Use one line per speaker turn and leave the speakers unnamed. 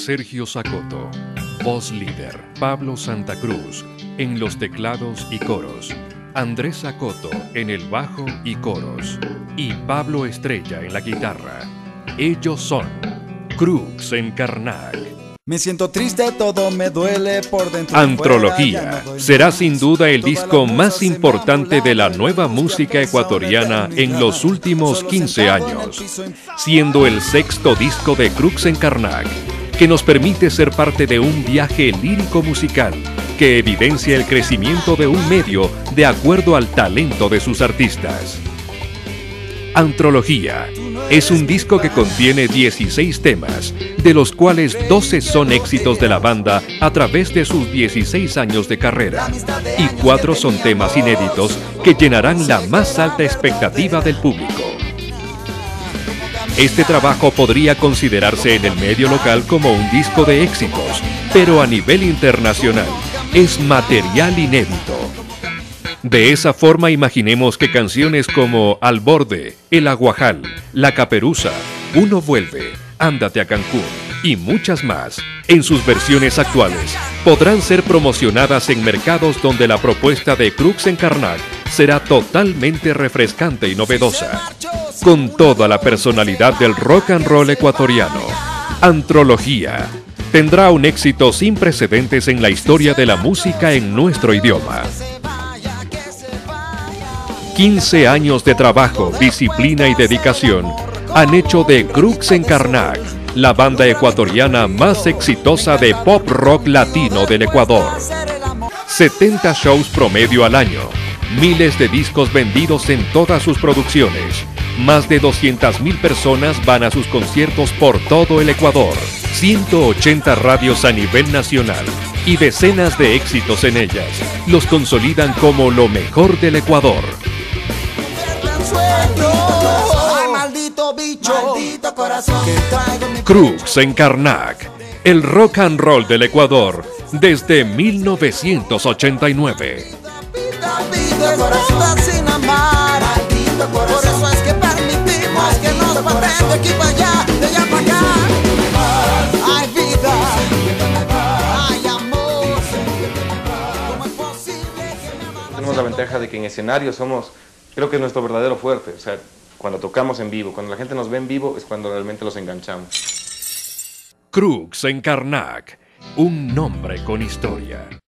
Sergio Zacoto. Voz líder, Pablo Santa Cruz, en los teclados y coros. Andrés Zacoto en el bajo y coros. Y Pablo Estrella en la guitarra. Ellos son Crux en Karnak.
Me siento triste, todo me duele por dentro.
Antrología será sin duda el disco más importante de la nueva música ecuatoriana en los últimos 15 años, siendo el sexto disco de Crux en Karnak, que nos permite ser parte de un viaje lírico musical que evidencia el crecimiento de un medio de acuerdo al talento de sus artistas. Antrología es un disco que contiene 16 temas, de los cuales 12 son éxitos de la banda a través de sus 16 años de carrera, y 4 son temas inéditos que llenarán la más alta expectativa del público. Este trabajo podría considerarse en el medio local como un disco de éxitos, pero a nivel internacional es material inédito. De esa forma imaginemos que canciones como Al Borde, El Aguajal, La Caperuza, Uno Vuelve, Ándate a Cancún y muchas más, en sus versiones actuales, podrán ser promocionadas en mercados donde la propuesta de Crux en Karnak será totalmente refrescante y novedosa, con toda la personalidad del rock and roll ecuatoriano. Antrología tendrá un éxito sin precedentes en la historia de la música en nuestro idioma. 15 años de trabajo, disciplina y dedicación han hecho de Crux en Karnak la banda ecuatoriana más exitosa de pop rock latino del Ecuador. 70 shows promedio al año, miles de discos vendidos en todas sus producciones, más de 200.000 personas van a sus conciertos por todo el Ecuador, 180 radios a nivel nacional y decenas de éxitos en ellas los consolidan como lo mejor del Ecuador. Crux en Karnak, el rock and roll del Ecuador desde 1989.
Tenemos la ventaja de que en escenario somos, creo que es nuestro verdadero fuerte, o sea, cuando tocamos en vivo, cuando la gente nos ve en vivo es cuando realmente los enganchamos.
Crux en Karnak, un nombre con historia.